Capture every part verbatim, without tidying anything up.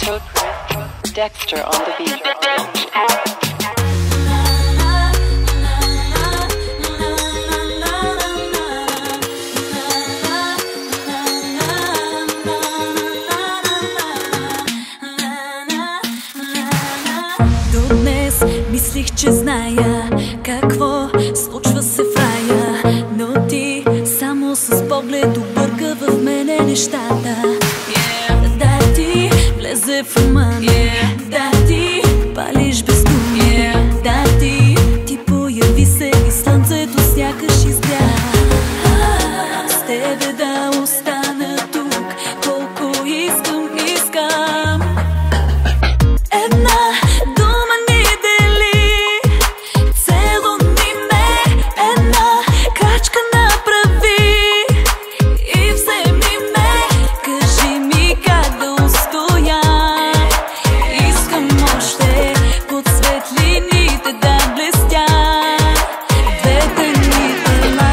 Dexter on the beat. До днес мислих, че зная какво случва се в рая, но ти само с поглед обърка в мене нещата. Yeah. Да, ти влезе в ума ми, yeah. Да, ти палиш без думи, yeah. Да, ти ти появи се и слънцето сякаш изгря. С тебе да остана тук, колко искам, искам. Една дума ни дели, целуни ме, една крачка направи и вземи ме, кажи ми как да устоя. Искам още под светлините да блестя двете ни тела.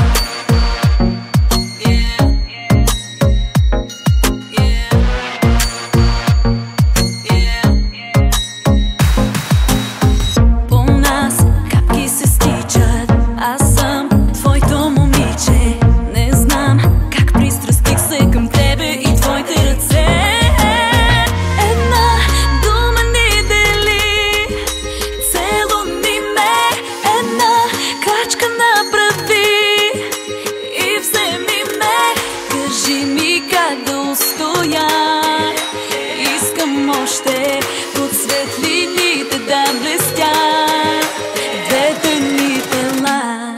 По нас капки се стичат, аз съм твоето момиче. Не знам как пристрастих се към тебе и твоите ръце. Една дума ни дели, целуни ме, една крачка направи и вземи ме, кажи ми как да устоя. Искам още под светлините да блестя двете ни тела.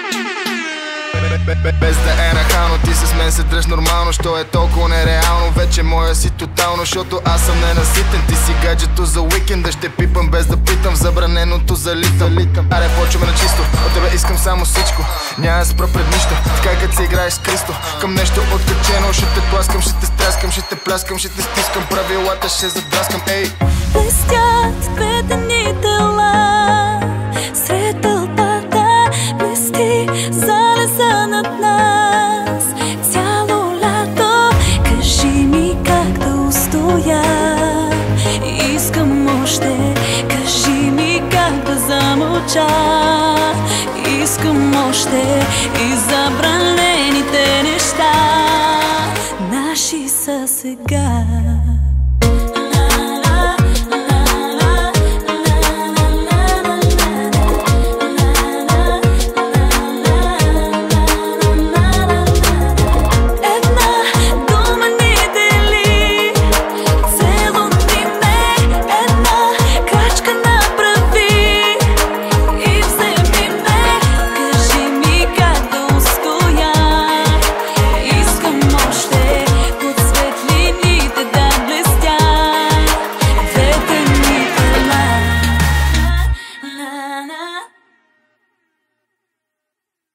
Без да е нахално, ти с мен се дръж нормално. Що е толкова нереално, вече моя си тотално. Защото аз съм ненаситен, ти си гаджето за уикенда. Ще пипам без да питам, забраненото залитам. Аре, почваме на чисто, от тебе искам само всичко. Няма да спра пред нищо, така като си играеш с Кристо. Към нещо откачено, ще те пласкам, ще те стряскам, ще те пляскам, ще те стискам. Правилата ще задраскам, ей. Блестят двете ни тела, сред тълпата блести залеза над нас. Цяло лято, кажи ми как да устоя. Искам още, кажи ми как да замълча. Искам още и забранените неща наши са сега.